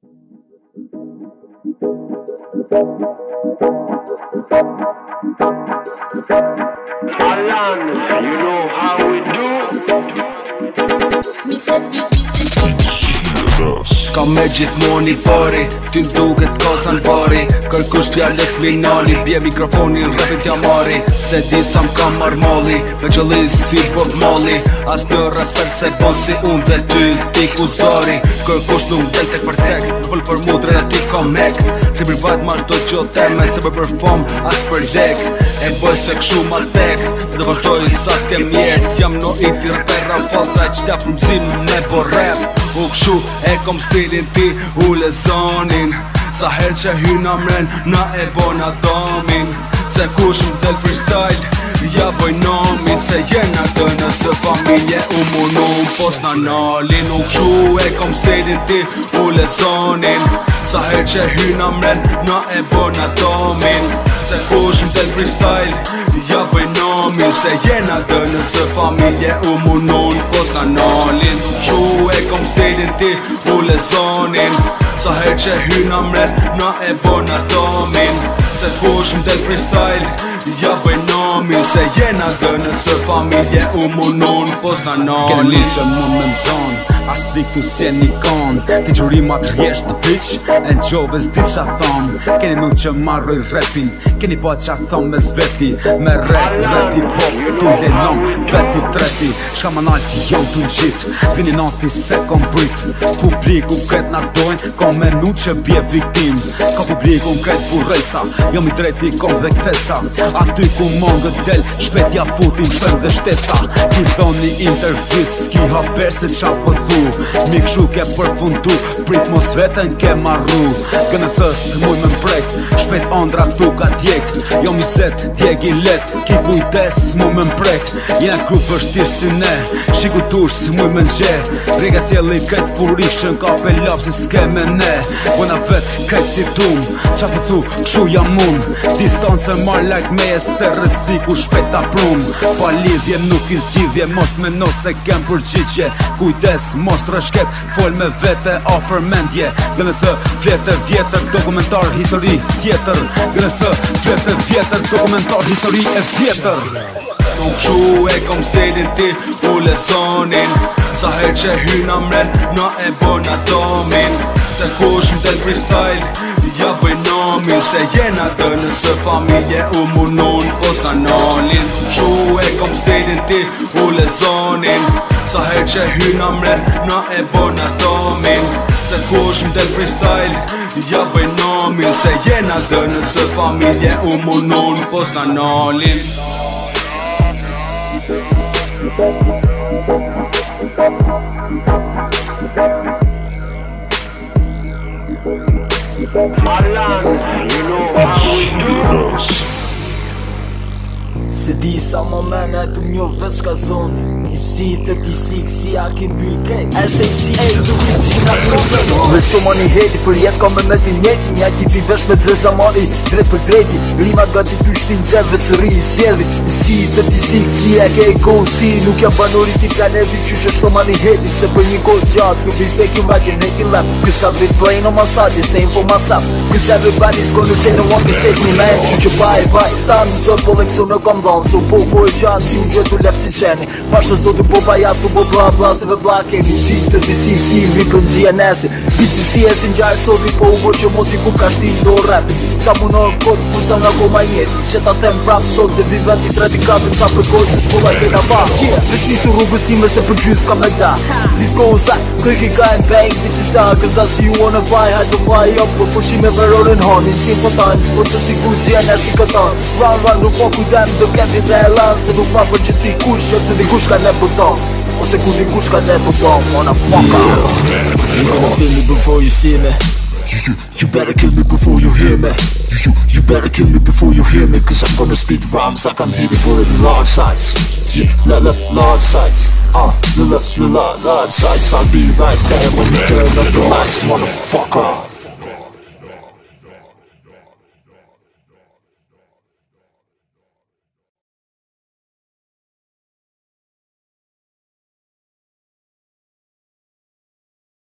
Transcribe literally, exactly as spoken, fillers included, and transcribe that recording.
Alan, you know how we do. Ka me gjithmoni pari, ty m'duket kosa n'pari. Kërkush t'ja lek t'vinali, bje mikrofonin rapit t'ja mari. Se di sa m'kam marmali, me qëllis si Bob Marley. As në rapper se bon si unë dhe ty ti kuzari. Kërkush nuk del tek për tek, në fol për mu relativ kom mek. Si privat ma shdo qo teme, se për perform as për lek. E bëj se kshu ma tek, edhe vazhdoj sa t'jem jet. Jam no iti rapera falca e qëta frumësim me bo rap. U kshu e kom stilin ti u lezonin. Sa her që hyna mren na e bona domin. Se kush m'del freestyle ja boj nomi. Se jena të nësë familje u munon pos na nalin. U kshu e kom stilin ti u lezonin. Sa her që hyna mren na e bona domin. Se kush m'del freestyle ja boj nomi. Se jena të nësë familje u munon pos na nalin. U kshu e kom stilin ti u lezonin. Sa her që hyna mren na e bona domin. Se kush m'del freestyle ja bëj nomin. Se jena dhe nësë familje u munon pos na nalin. Kene një që mund me mëzon, as t'i këtu si e një kon. Ti gjurimat rjesht të bitch, e në gjove s'di qa thom. Keni nuk që marroj rapin, keni po qa thom me zveti. Me rap, rap i pop, këtu lenom, veti treti. Shka ma nalë ti jo t'u gjit, vini nati se kom brit. Publiku kret na dojnë, kom menu që bje viktim. Ka publiku kret burrejsa, jom i drejti kom dhe kthesa. Aty ku mongët del, shpet ja futim, shpem dhe shtesa. Ki thoni intervjis, ki haber se qa po thu. Mi kshu ke përfundu, prit mos vetën ke marru. Gënësës muj me mprek, shpet ondra tu ka djek. Jo mi cet, djeg i let, ki kujdes mu me mprek. Jen kru vështir si ne, shiku tush si muj me nxe. Rega s'jeli kajt furishën, ka pe lap si s'ke me ne. Bona vet, kajt si dum, qa po thu, kshu jam mun. Distancë marr like me e se rësiku shpeta prum. Pa lidhje nuk i zgjidhje, mos me no se kem përgjitje. Kujdes, mos rëshket, fol me vete, ofër mendje. Gënësë vjetër vjetër, dokumentar, histori tjetër. Gënësë vjetër vjetër, dokumentar, histori e vjetër. Nuk kshu e kom stilin ti u lezonin. Sa her që hyna mren na e bona domin. Se kush m'del freestyle ja bëj nomin. Se jena të nësë familje u munon pos na nalin. Nuk kshu e kom stilin ti u lezonin. Sa her që hyna mren na e bona domin. Se kush m'del freestyle ja bëj nomin. Se jena të nësë familje u munon pos na nalin. Alan, you know how we do. Se di sa më mene të mjo veç ka zoni. I si të ti si kësi a ki mbyll kejt. S A G A të regina zoni. Dhe shto ma një heti për jet ka me me ti njeti. Njaj ti pi vesh me dzeza ma i drejt për drejti. Rimat gati tu shtin qef veç rri i sjedhi. I si të ti si kësi e ke i ghosti. Nuk jam banori ti planeti qyshe shto ma një heti. Se për një kohë gjatë nuk i fake you back in hate lap. Cause I've been playing on my side, the same for myself. Cause everybody's gonna say no one can chase me man. Shu që bye bye. Ta në zot po leksion në kam dhanë. So po ko e gjatë si u gjëtu lef si qeni. Pasha zotu po pa jatu po bla bla se ve bla kemi. Qitë të disi si vi për nxia nesi. Bicis ti e si njaj sodi po u bo që moti ku ka shtim do rapin. Ka munor kod ku sa nga goma njeti. Që ta tem prap sot se vi venti treti kapi qa për kod se shpolla kena pa. Vesh nisu rrugës time se për gjys kam like that. This goes like click it and bang. Bitches down cause I see you wanna fly. Had to fly up për pushime verorin hanin. Tim po tanë s'po që si ku gjia nesi këtan. Run run nuk po kujdem do kendi dhe elan. Se nuk ma për gjithi kush që se di kush ka ne për ton. Ose ku di kush ka ne për ton. Mona fucker. You gonna feel me before you see me. You, you, you better kill me before you hear me. You, you, you better kill me before you hear me. Cause I'm gonna spit rhymes like I'm hitting for the large size. Yeah, la la large size. Uh, la la la large size. I'll be right there when you turn up the lights, motherfucker.